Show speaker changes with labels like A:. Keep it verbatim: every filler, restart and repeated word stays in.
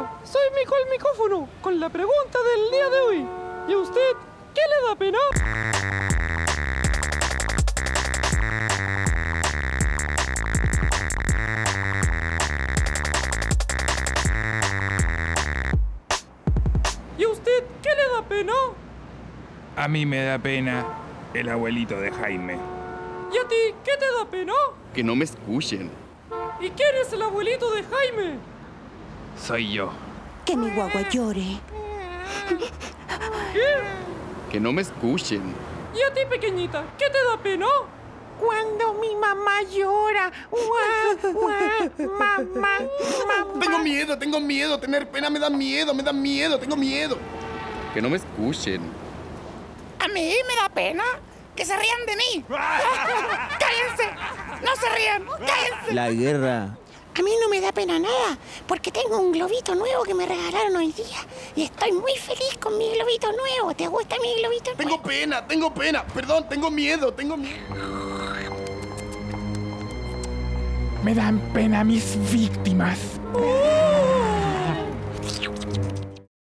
A: Hola, soy Mico el Micófono, con la pregunta del día de hoy. ¿Y a usted qué le da pena? ¿Y a usted qué le da pena?
B: A mí me da pena el abuelito de Jaime.
A: ¿Y a ti qué te da pena?
C: Que no me escuchen.
A: ¿Y quién es el abuelito de Jaime?
B: Soy yo.
D: Que mi guagua llore.
A: ¿Qué?
C: Que no me escuchen.
A: ¿Y a ti, pequeñita, qué te da pena?
E: Cuando mi mamá llora. Guau, guau, mamá, mamá.
C: Tengo miedo, tengo miedo. Tener pena me da miedo, me da miedo, tengo miedo. Que no me escuchen.
E: A mí me da pena que se rían de mí. ¡Cállense! ¡No se rían! ¡Cállense!
F: La guerra.
E: A mí no me da pena nada, porque tengo un globito nuevo que me regalaron hoy día. Y estoy muy feliz con mi globito nuevo. ¿Te gusta mi globito nuevo?
C: Tengo pena, tengo pena. Perdón, tengo miedo, tengo miedo.
B: Me dan pena mis víctimas.
A: ¡Oh!